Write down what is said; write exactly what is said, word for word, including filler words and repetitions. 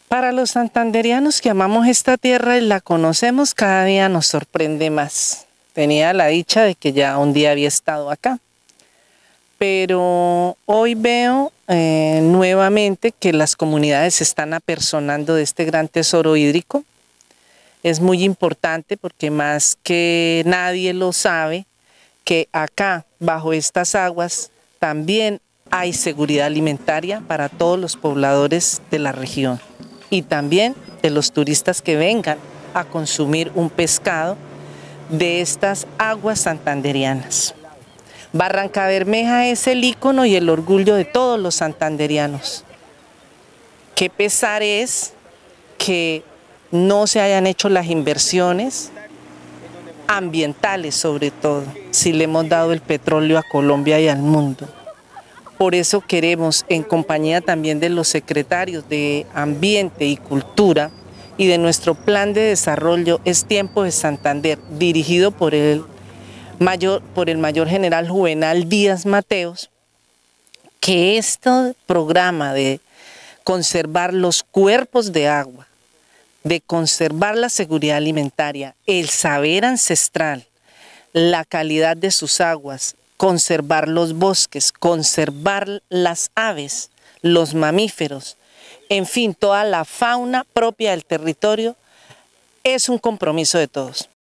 Para los santanderianos que amamos esta tierra y la conocemos, cada día nos sorprende más. Tenía la dicha de que ya un día había estado acá, pero hoy veo eh, nuevamente que las comunidades se están apersonando de este gran tesoro hídrico. Es muy importante porque más que nadie lo sabe, que acá, bajo estas aguas, también hay seguridad alimentaria para todos los pobladores de la región y también de los turistas que vengan a consumir un pescado de estas aguas santanderianas. Barranca Bermeja es el ícono y el orgullo de todos los santanderianos. Qué pesar es que no se hayan hecho las inversiones ambientales, sobre todo, si le hemos dado el petróleo a Colombia y al mundo. Por eso queremos, en compañía también de los secretarios de Ambiente y Cultura y de nuestro plan de desarrollo Es Tiempo de Santander, dirigido por el mayor, por el mayor general Juvenal Díaz Mateos, que este programa de conservar los cuerpos de agua, de conservar la seguridad alimentaria, el saber ancestral, la calidad de sus aguas, conservar los bosques, conservar las aves, los mamíferos, en fin, toda la fauna propia del territorio, es un compromiso de todos.